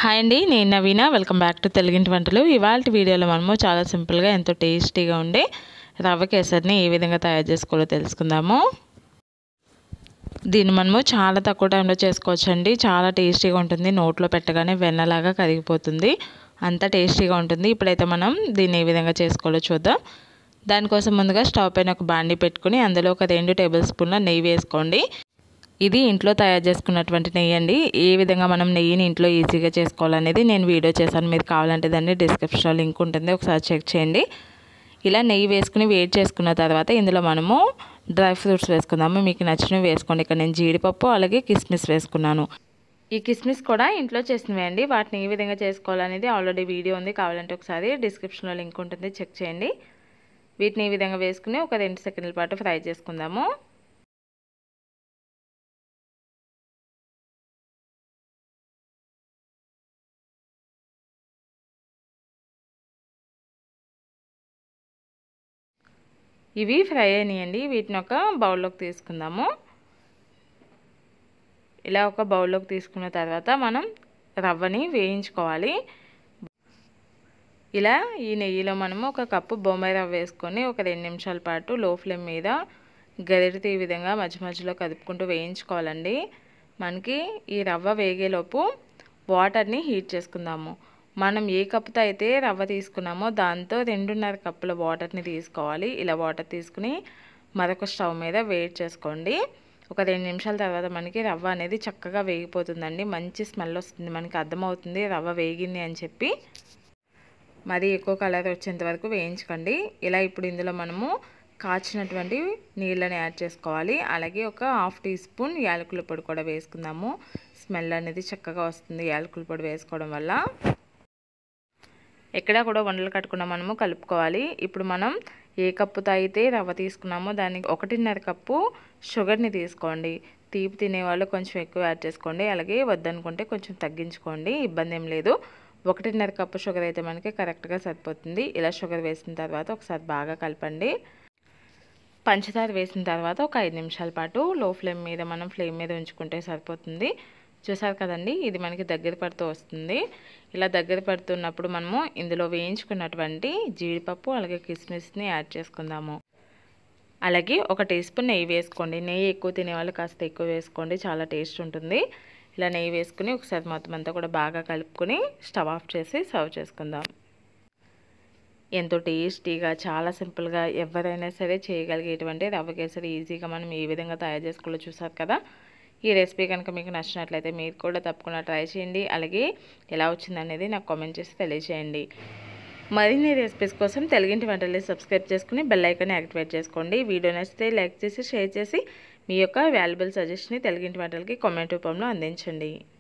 Hi అండి, నేను నవీన. Welcome back to తెలుగింటి వంటలు. ఇవాళ వీడియోలో మనము చాలా సింపుల్గా ఎంతో టేస్టీగా ఉండే రవ్వ కేసరిని ఏ విధంగా తయారు చేసుకోవాలో తెలుసుకుందాము. దీన్ని మనము చాలా తక్కువ టైంలో చేసుకోవచ్చండి. చాలా టేస్టీగా ఉంటుంది. నోట్లో పెట్టగానే వెన్నలాగా కరిగిపోతుంది. అంత టేస్టీగా ఉంటుంది. ఇప్పుడైతే మనం దీన్ని ఏ విధంగా చేసుకోవాలో చూద్దాం. దానికోసం ముందుగా స్టవ్ పైన ఒక బాండీ పెట్టుకుని అందులో ఒక 2 టేబుల్ స్పూన్ల నెయ్యి వేసుకోండి. ఇది ఇంట్లో తయారు చేసుకున్నటువంటి నెయ్యి అండి. ఏ విధంగా మనం నెయ్యిని ఇంట్లో ఈజీగా చేసుకోవాలనేది నేను వీడియో చేశాను. మీరు కావాలంటే దాన్ని డిస్క్రిప్షన్లో లింక్ ఉంటుంది, ఒకసారి చెక్ చేయండి. ఇలా నెయ్యి వేసుకుని వేడి చేసుకున్న తర్వాత ఇందులో మనము డ్రై ఫ్రూట్స్ వేసుకుందాము. మీకు నచ్చినవి వేసుకోండి. ఇక్కడ నేను జీడిపప్పు అలాగే కిస్మిస్ వేసుకున్నాను. ఈ కిస్మిస్ కూడా ఇంట్లో చేసినవే అండి. వాటిని ఏ విధంగా చేసుకోవాలనేది ఆల్రెడీ వీడియో ఉంది, కావాలంటే ఒకసారి డిస్క్రిప్షన్లో లింక్ ఉంటుంది, చెక్ చేయండి. వీటిని ఈ విధంగా వేసుకుని ఒక 2 సెకండ్ల పాటు ఫ్రై చేసుకుందాము. ఇవి ఫ్రై అయినాయండి. వీటిని ఒక బౌల్లోకి తీసుకుందాము. ఇలా ఒక బౌల్లోకి తీసుకున్న తర్వాత మనం రవ్వని వేయించుకోవాలి. ఇలా ఈ నెయ్యిలో మనము ఒక కప్పు బొంబాయి రవ్వ వేసుకొని ఒక 2 నిమిషాల పాటు లో ఫ్లేమ్ మీద గరిటెతో ఈ విధంగా మధ్య మధ్యలో కదుపుకుంటూ వేయించుకోవాలండి. మనకి ఈ రవ్వ వేగేలోపు వాటర్ని హీట్ చేసుకుందాము. మనం ఏ కప్పుతో అయితే రవ్వ తీసుకున్నామో దాంతో 2.5 కప్పుల వాటర్ని తీసుకోవాలి. ఇలా వాటర్ తీసుకుని మరొక స్టవ్ మీద వేడి చేసుకోండి. ఒక 2 నిమిషాల తర్వాత మనకి రవ్వ అనేది చక్కగా వేగిపోతుందండి. మంచి స్మెల్ వస్తుంది, మనకి అర్థమవుతుంది రవ్వ వేగింది అని చెప్పి. మరి ఎక్కువ కలర్ వచ్చేంత వరకు వేయించుకోండి. ఇలా ఇప్పుడు ఇందులో మనము కాచినటువంటి నీళ్ళని యాడ్ చేసుకోవాలి. అలాగే ఒక 1/2 టీ స్పూన్ యాలకుల పొడి కూడా వేసుకుందాము. స్మెల్ అనేది చక్కగా వస్తుంది యాలకుల పొడి వేసుకోవడం వల్ల. ఎక్కడా కూడా వండలు కట్టకుండా మనము కలుపుకోవాలి. ఇప్పుడు మనం ఏ కప్పుతో అయితే రవ్వ తీసుకున్నామో దానికి 1.5 కప్పు షుగర్ని తీసుకోండి. తీపి తినేవాళ్ళు కొంచెం ఎక్కువ యాడ్ చేసుకోండి, అలాగే వద్దనుకుంటే కొంచెం తగ్గించుకోండి, ఇబ్బంది ఏం లేదు. 1.5 కప్పు షుగర్ అయితే మనకి కరెక్ట్గా సరిపోతుంది. ఇలా షుగర్ వేసిన తర్వాత ఒకసారి బాగా కలపండి. పంచదార వేసిన తర్వాత ఒక 5 నిమిషాల పాటు లో ఫ్లేమ్ మీద మనం ఫ్లేమ్ మీద ఉంచుకుంటే సరిపోతుంది. చూసారు కదండి, ఇది మనకి దగ్గర పడుతూ వస్తుంది. ఇలా దగ్గర పడుతున్నప్పుడు మనము ఇందులో వేయించుకున్నటువంటి జీడిపప్పు అలాగే కిస్మిస్ని యాడ్ చేసుకుందాము. అలాగే ఒక టీ స్పూన్ నెయ్యి వేసుకోండి. నెయ్యి ఎక్కువ తినేవాళ్ళు కాస్త ఎక్కువ వేసుకోండి, చాలా టేస్ట్ ఉంటుంది. ఇలా నెయ్యి వేసుకుని ఒకసారి మొత్తం అంతా కూడా బాగా కలుపుకొని స్టవ్ ఆఫ్ చేసి సర్వ్ చేసుకుందాం. ఎంతో టేస్టీగా చాలా సింపుల్గా ఎవరైనా సరే చేయగలిగేటువంటి రవ్వ కేసరి ఈజీగా మనం ఏ విధంగా తయారు చేసుకోవాలో చూసారు కదా. ఈ రెసిపీ కనుక మీకు నచ్చినట్లయితే మీరు కూడా తప్పకుండా ట్రై చేయండి. అలాగే ఎలా వచ్చిందనేది నాకు కామెంట్ చేసి తెలియజేయండి. మరిన్ని రెసిపీస్ కోసం తెలుగింటి వంటలు సబ్స్క్రైబ్ చేసుకుని బెల్ ఐకాన్ని యాక్టివేట్ చేసుకోండి. వీడియో నచ్చితే లైక్ చేసి షేర్ చేసి మీ యొక్క వాల్యుబుల్ సజెషన్ని తెలుగింటి వంటలకి కామెంట్ రూపంలో అందించండి.